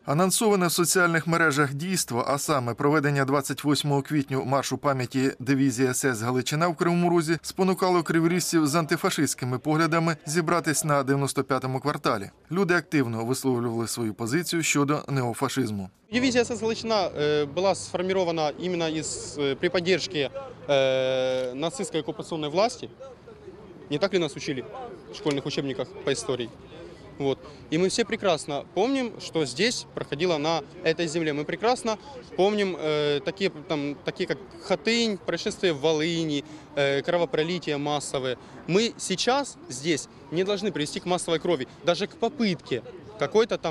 Анонсоване в соціальних мережах дійство, а саме проведення 28 квітня маршу пам'яті дивізії СС «Галичина» в Кривому Розі, спонукало криворіжців з антифашистськими поглядами зібратись на 95-му кварталі. Люди активно висловлювали свою позицію щодо неофашизму. Дивизия СС «Галичина» была сформирована именно при поддержке нацистской оккупационной власти. Не так ли нас учили в школьных учебниках по истории? Вот. И мы все прекрасно помним, что здесь проходило на этой земле. Мы прекрасно помним такие как Хатынь, происшествия в Волыни, кровопролития массовые. Мы сейчас здесь не должны привести к массовой крови, даже к попытке какой-то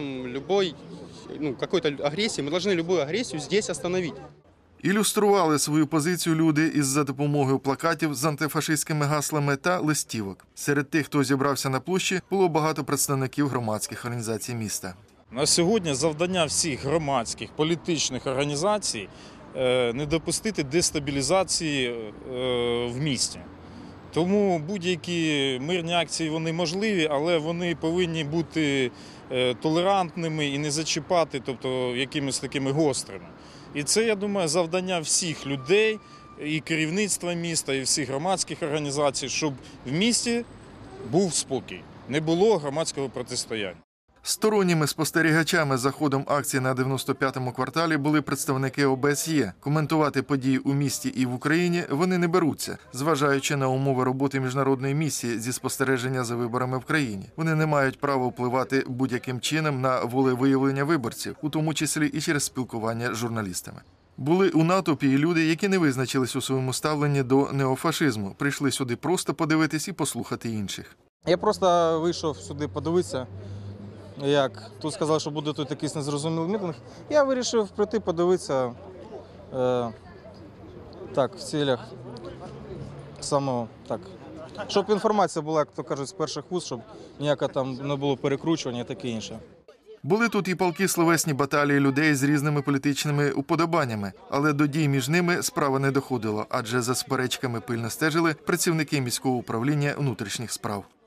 агрессии. Мы должны любую агрессию здесь остановить. Ілюстрували свою позицію люди із-за допомогою плакатів з антифашистськими гаслами та листівок. Серед тих, хто зібрався на площі, було багато представників громадських організацій міста. На сьогодні завдання всіх громадських політичних організацій не допустити дестабілізації в місті. Тому будь-які мирні акції вони можливі, але вони повинні бути толерантними і не зачіпати, тобто якимись такими гострими. І це, я думаю, завдання всіх людей, і керівництва міста, і всіх громадських організацій, щоб в місті був спокій, не було громадського протистояння. Сторонніми спостерігачами за ходом акції на 95-му кварталі були представники ОБСЄ. Коментувати події у місті і в Україні вони не беруться, зважаючи на умови роботи міжнародної місії зі спостереження за виборами в країні. Вони не мають права впливати будь-яким чином на волевиявлення виборців, у тому числі і через спілкування з журналістами. Були у натовпі і люди, які не визначились у своєму ставленні до неофашизму. Прийшли сюди просто подивитись і послухати інших. Я просто вийшов сюди подивитися. Як тут сказали, що буде тут якийсь незрозумілий мітинг, я вирішив прийти подивитися в цілях самого, щоб інформація була, як то кажуть, з перших вуст, щоб ніяке там не було перекручування і таке інше. Були тут і палкі словесні баталії людей з різними політичними уподобаннями, але до дій між ними справа не доходило, адже за суперечками пильно стежили працівники міського управління внутрішніх справ.